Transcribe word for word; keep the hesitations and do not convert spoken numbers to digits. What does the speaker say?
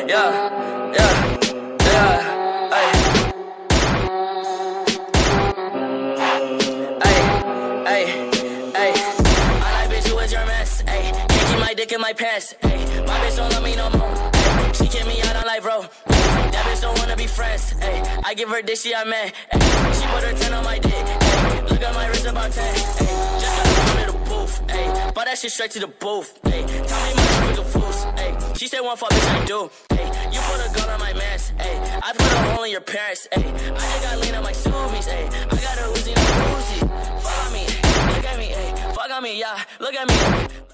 yeah, yeah, yeah, ay. Ay, ay, ay. I like bitch, who is your mess, ay. Can't keep my dick in my pants, ay. My bitch don't love me no more, ay. She kick me out on life, bro. That bitch don't wanna be friends, ay. I give her dick, she a man, ay. She put her ten on my dick, ay. Look at my wrist about ten, ay. Just got down to the booth, ay. Bought that shit straight to the booth, ay. Tell me my nigga fools, ay. She said one fuck, bitch, I do, ay. You put a gun on my mans, ay. I put a hole in your parents, ay. I just got lean on my zoomies, ay. I got a Uzi, no Uzi. Fuck on me, look at me, ay. Fuck on me, yeah, look at me.